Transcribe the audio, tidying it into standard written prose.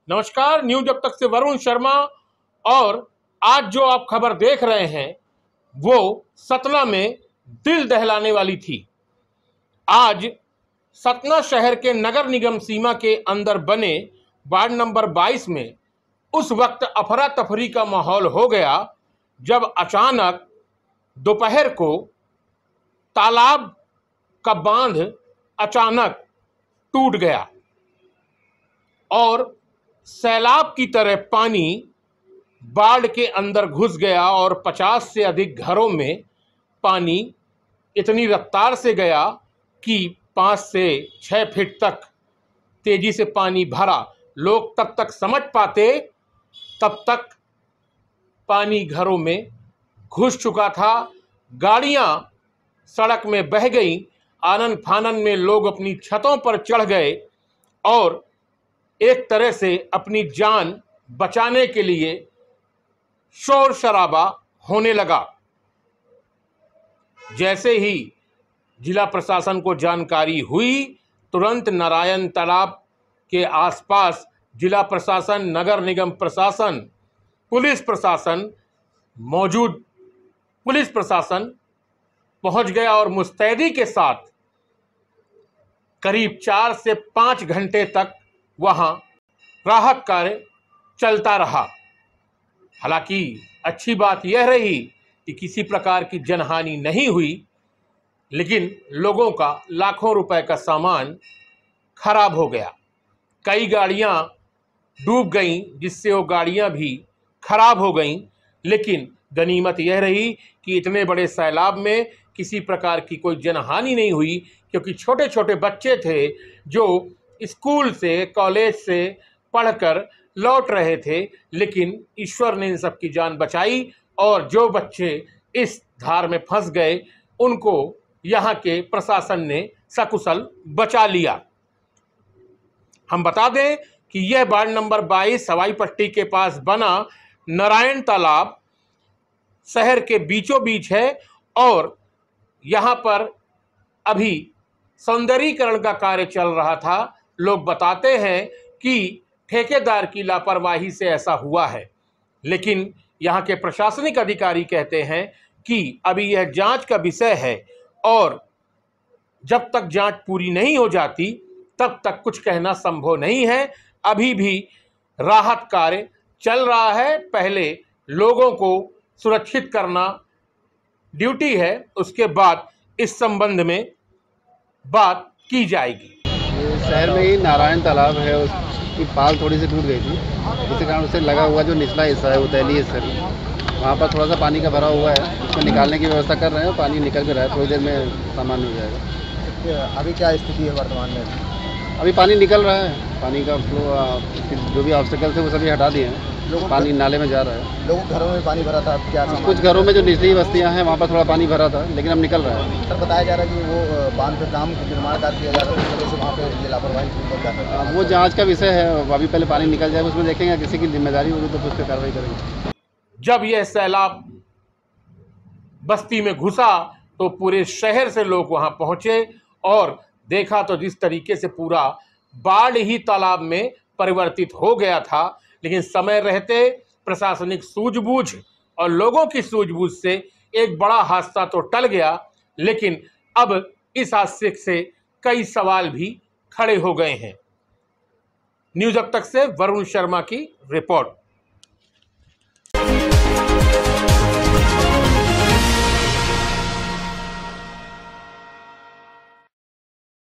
नमस्कार, न्यूज अब तक से वरुण शर्मा। और आज जो आप खबर देख रहे हैं वो सतना में दिल दहलाने वाली थी। आज सतना शहर के नगर निगम सीमा के अंदर बने वार्ड नंबर 22 में उस वक्त अफरा तफरी का माहौल हो गया जब अचानक दोपहर को तालाब का बांध अचानक टूट गया और सैलाब की तरह पानी बाढ़ के अंदर घुस गया और 50 से अधिक घरों में पानी इतनी रफ्तार से गया कि 5 से 6 फीट तक तेजी से पानी भरा। लोग तब तक समझ पाते तब तक पानी घरों में घुस चुका था। गाड़ियां सड़क में बह गईं। आनन फानन में लोग अपनी छतों पर चढ़ गए और एक तरह से अपनी जान बचाने के लिए शोर शराबा होने लगा। जैसे ही जिला प्रशासन को जानकारी हुई, तुरंत नारायण तालाब के आसपास जिला प्रशासन, नगर निगम प्रशासन, पुलिस प्रशासन पहुंच गया और मुस्तैदी के साथ करीब 4 से 5 घंटे तक वहां राहत कार्य चलता रहा। हालांकि अच्छी बात यह रही कि किसी प्रकार की जनहानि नहीं हुई, लेकिन लोगों का लाखों रुपए का सामान खराब हो गया। कई गाड़ियां डूब गईं, जिससे वो गाड़ियां भी खराब हो गईं। लेकिन गनीमत यह रही कि इतने बड़े सैलाब में किसी प्रकार की कोई जनहानि नहीं हुई, क्योंकि छोटे छोटे बच्चे थे जो स्कूल से, कॉलेज से पढ़कर लौट रहे थे। लेकिन ईश्वर ने इन सब की जान बचाई और जो बच्चे इस धार में फंस गए उनको यहाँ के प्रशासन ने सकुशल बचा लिया। हम बता दें कि यह वार्ड नंबर 22 हवाई पट्टी के पास बना नारायण तालाब शहर के बीचों बीच है और यहाँ पर अभी सौंदर्यीकरण का कार्य चल रहा था। लोग बताते हैं कि ठेकेदार की लापरवाही से ऐसा हुआ है, लेकिन यहाँ के प्रशासनिक अधिकारी कहते हैं कि अभी यह जांच का विषय है और जब तक जांच पूरी नहीं हो जाती तब तक कुछ कहना संभव नहीं है। अभी भी राहत कार्य चल रहा है। पहले लोगों को सुरक्षित करना ड्यूटी है, उसके बाद इस संबंध में बात की जाएगी। शहर में ही नारायण तालाब है, उसकी पाल थोड़ी सी टूट गई थी, इसी कारण उससे लगा हुआ जो निचला हिस्सा है, उतैली हिस्सा है, वहाँ पर थोड़ा सा पानी का भरा हुआ है। उसको निकालने की व्यवस्था कर रहे हैं। पानी निकल भी रहा है, थोड़ी देर में सामान्य हो जाएगा। अभी क्या स्थिति है वर्तमान में? अभी पानी निकल रहा है। पानी का फ्लो, जो भी ऑब्स्टिकल थे वो सभी हटा दिए हैं। पानी नाले में जा रहा है। लोगों घरों में पानी भरा था, क्या कुछ घरों में जो निचली बस्तियाँ हैं वहाँ पर थोड़ा पानी भरा था, लेकिन अब निकल रहा है। सर, बताया जा रहा है कि वो बांध पे काम निर्माण कार्य किया जा रहा है, उस वजह से वहाँ पे ये लापरवाही। वो जाँच का विषय है। अभी पहले पानी निकल जाए, उसमें देखेंगे किसी की जिम्मेदारी होगी तो उस पर कार्रवाई करेंगे। जब यह सैलाब बस्ती में घुसा तो पूरे शहर से लोग वहां पहुंचे और देखा तो जिस तरीके से पूरा बाढ़ ही तालाब में परिवर्तित हो गया था। लेकिन समय रहते प्रशासनिक सूझबूझ और लोगों की सूझबूझ से एक बड़ा हादसा तो टल गया, लेकिन अब इस हादसे से कई सवाल भी खड़े हो गए हैं। न्यूज अब तक से वरुण शर्मा की रिपोर्ट।